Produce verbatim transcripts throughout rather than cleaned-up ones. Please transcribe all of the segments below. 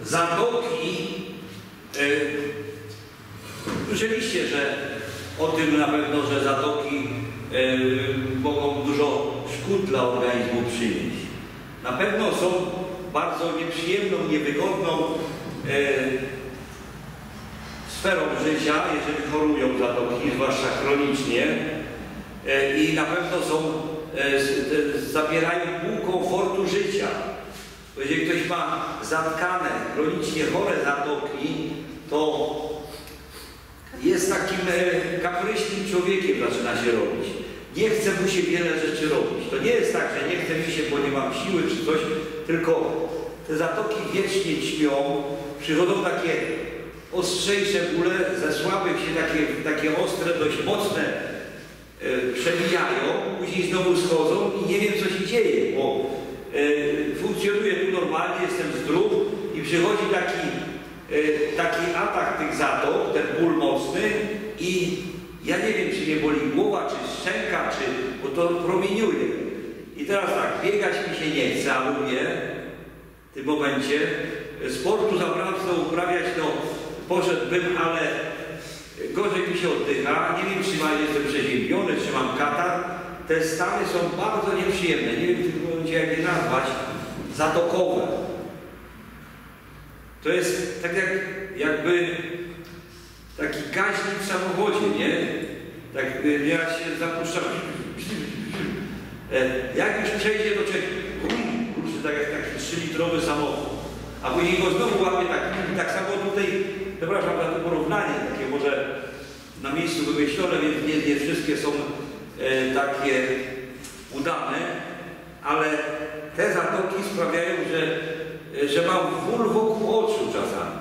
zatoki, słyszeliście, że o tym na pewno, że zatoki mogą dużo szkód dla organizmu przynieść. Na pewno są bardzo nieprzyjemną, niewygodną sferą życia, jeżeli chorują zatoki, zwłaszcza chronicznie, i na pewno są, zabierają pół komfortu życia. Jeżeli ktoś ma zatkane, chronicznie chore zatoki, to jest takim kapryśnym człowiekiem, zaczyna się robić. Nie chce mu się wiele rzeczy robić. To nie jest tak, że nie chce mi się, bo nie mam siły czy coś, tylko te zatoki wiecznie ćmią, przychodzą takie ostrzejsze bóle, ze słabych się takie, takie ostre, dość mocne e, przebijają, później znowu schodzą i nie wiem, co się dzieje, bo e, funkcjonuję tu normalnie, jestem zdrów i przychodzi taki, e, taki atak tych zatok, ten ból mocny i ja nie wiem, czy mnie boli głowa, czy szczęka, czy, bo to promieniuje. I teraz tak, biegać mi się nie chce, a lubię w tym momencie. Sportu za bardzo uprawiać, no poszedłbym, ale gorzej mi się oddycha. Nie wiem, czy jestem przeziębiony, czy mam katar. Te stany są bardzo nieprzyjemne. Nie wiem w tym momencie, jak je nazwać. Zatokowe. To jest tak jak, jakby taki gaźnik w samochodzie, nie? Tak ja się zapuszczam. Jak już przejdzie, to czeka. Kurczę, tak jak taki trzylitrowy samochód. A później go znowu łapie tak, tak samo tutaj, przepraszam za to porównanie, takie może na miejscu wymyślone, więc nie, nie wszystkie są e, takie udane, ale te zatoki sprawiają, że, że mam ból wokół oczu czasami.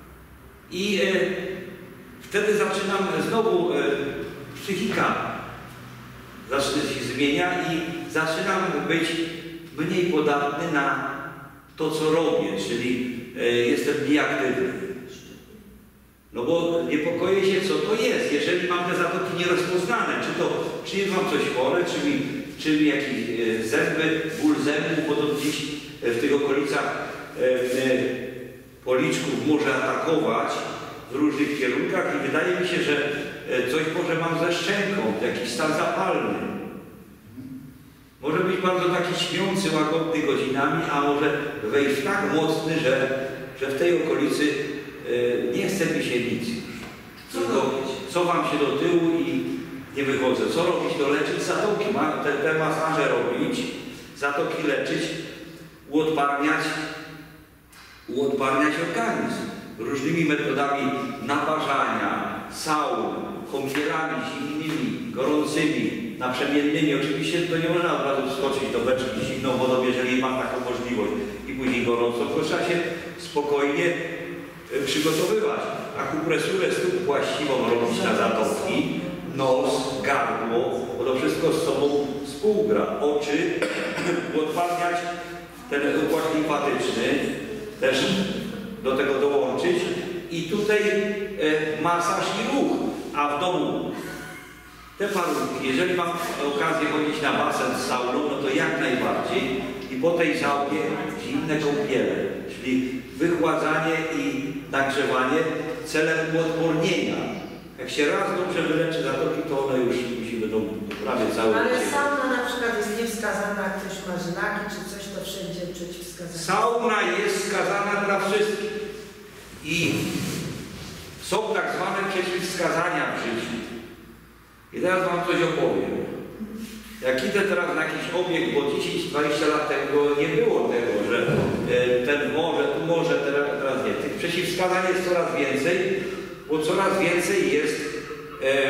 I e, wtedy zaczynam znowu, e, psychika zaczyna się zmienia i zaczynam być mniej podatny na to, co robię, czyli e, jestem nieaktywny. No bo niepokoję się, co to jest, jeżeli mam te zatoki nierozpoznane, czy to, czy jest mam coś chore, czy mi, czy mi jakieś e, zęby, ból zębów, bo to gdzieś e, w tych okolicach e, e, policzków może atakować w różnych kierunkach i wydaje mi się, że e, coś może mam ze szczęką, jakiś stan zapalny. Może być bardzo taki śmiący, łagodny godzinami, a może wejść tak mocny, że, że w tej okolicy y, nie chce mi się nic już. Co robić? Cofam się do tyłu i nie wychodzę. Co robić? To leczyć zatoki. Ma, te, te masaże robić, zatoki leczyć, uodparniać, uodparniać organizm. Różnymi metodami naparzania, saun, kąpielami zimnymi, gorącymi, naprzemiennymi. Oczywiście to nie można od razu wskoczyć do beczki zimną wodą, jeżeli mam taką możliwość i później gorąco. To trzeba się spokojnie przygotowywać. Akupresurę stóp właściwą robić na zatoki, nos, gardło, bo to wszystko z sobą współgra. Oczy, odpadniać ten układ limfatyczny, też do tego dołączyć i tutaj e, masaż i ruch, a w domu te warunki, jeżeli mam okazję chodzić na basen z sauną, no to jak najbardziej i po tej saunie zimne kąpiele, czyli wychładzanie i nagrzewanie celem uodpornienia. Jak się raz dobrze wyleczy zatoki, to one już musi będą prawie całe. Ale sauna na przykład jest niewskazana, jak ktoś ma żylaki czy coś, to wszędzie przeciwwskazane. Sauna jest skazana dla wszystkich i są tak zwane przeciwwskazania w życiu. I teraz wam coś opowiem. Jak idę teraz na jakiś obiekt, bo dziesięć dwadzieścia lat temu nie było tego, że e, ten może, tu może, teraz, teraz nie. Tych przeciwwskazań jest coraz więcej, bo coraz więcej jest, e,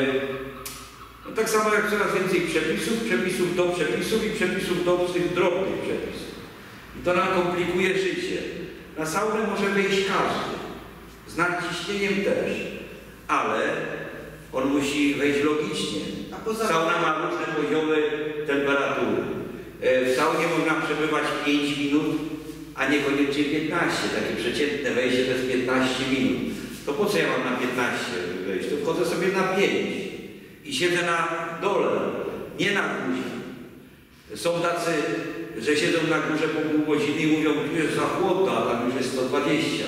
no tak samo jak coraz więcej przepisów, przepisów do przepisów i przepisów do tych drobnych przepisów. I to nam komplikuje życie. Na saunę może wejść każdy, z nadciśnieniem też, ale on musi wejść logicznie. Sauna ma różne poziomy temperatury. W saunie można przebywać pięć minut, a niekoniecznie piętnaście. Takie przeciętne wejście to jest piętnaście minut. To po co ja mam na piętnaście wejść? To wchodzę sobie na pięć i siedzę na dole, nie na górze. Są tacy, że siedzą na górze po pół godziny i mówią, że jest za chłodno, a tam już jest sto dwadzieścia.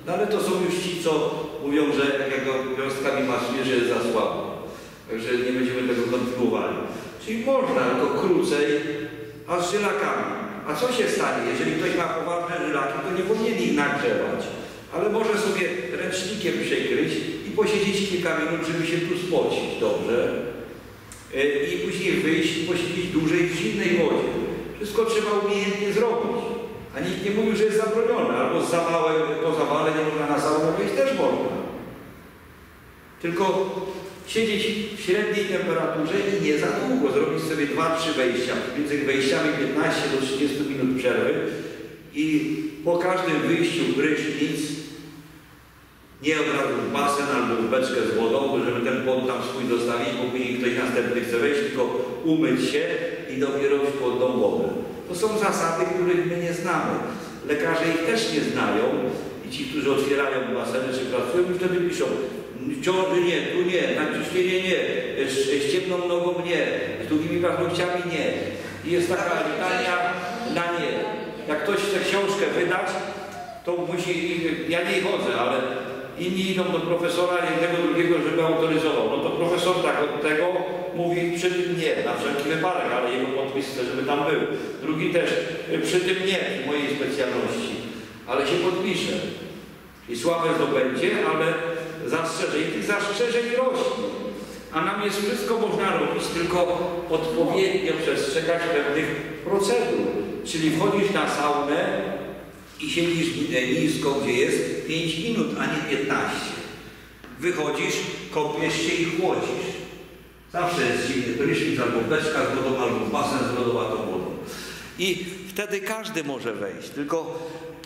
No ale to są już ci, co mówią, że jak go wiązkami masuje, że jest za słabo. Także nie będziemy tego kontynuowali. Czyli można, tylko krócej, a z żylakami. A co się stanie, jeżeli ktoś ma poważne żylaki, to nie powinien ich nagrzewać. Ale może sobie ręcznikiem przykryć i posiedzieć kilka minut, żeby się tu spocić dobrze. I później wyjść i posiedzieć dłużej w zimnej wodzie. Wszystko trzeba umiejętnie zrobić. A nikt nie mówił, że jest zabronione. Albo z zawałem, po zawale nie można na załamę wejść, też można. Tylko siedzieć w średniej temperaturze i nie za długo. Zrobić sobie dwa trzy wejścia. Między wejściami piętnaście do trzydziestu minut przerwy. I po każdym wyjściu prysznic, nie od razu w basen albo w beczkę z wodą, żeby ten pot tam swój zostawić, bo później ktoś następny chce wejść, tylko umyć się i dopiero w chłodną wodę. To są zasady, których my nie znamy. Lekarze ich też nie znają i ci, którzy otwierają baseny czy pracują, i wtedy piszą, w ciąży nie, tu nie, nadciśnienie nie, z ciemną nogą nie, z długimi paznokciami nie. I jest taka litania na nie. Jak ktoś chce książkę wydać, to musi, ja nie chodzę, ale inni idą do profesora jednego, drugiego, żeby autoryzował. No to profesor tak od tego mówi przy tym nie, na wszelki wypadek, ale jego podpis chce, żeby tam był. Drugi też przy tym nie, w mojej specjalności, ale się podpisze. I sławę zdobędzie, ale zastrzeżeń, tych zastrzeżeń rośnie. A nam jest wszystko można robić, tylko odpowiednio przestrzegać pewnych procedur. Czyli wchodzisz na saunę i siedzisz nisko, gdzie jest pięć minut, a nie piętnaście. Wychodzisz, kąpiesz się i chłodzisz. Zawsze jest zimny prysznic, albo beczka z wodą, albo basen z lodowatą wodą. I wtedy każdy może wejść, tylko